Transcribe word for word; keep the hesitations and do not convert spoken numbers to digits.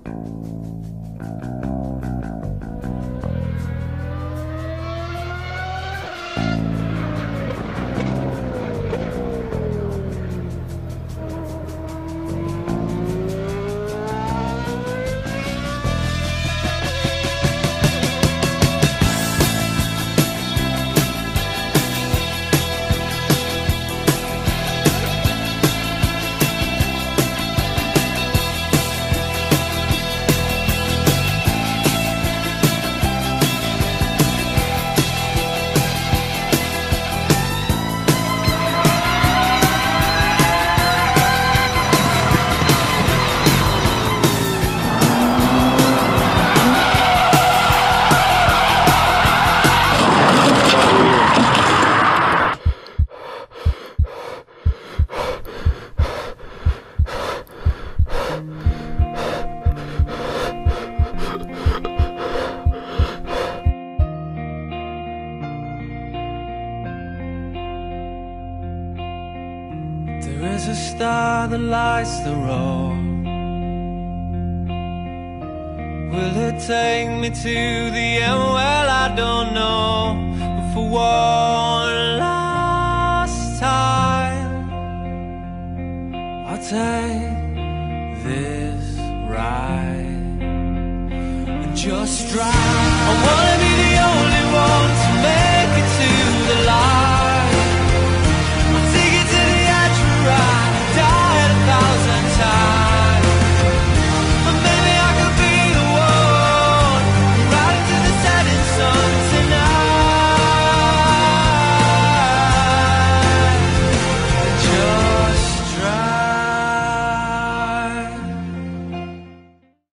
There's a star that lights the road. Will it take me to the end? Well, I don't know. But for one last time, I'll take this ride and just drive. I wanna be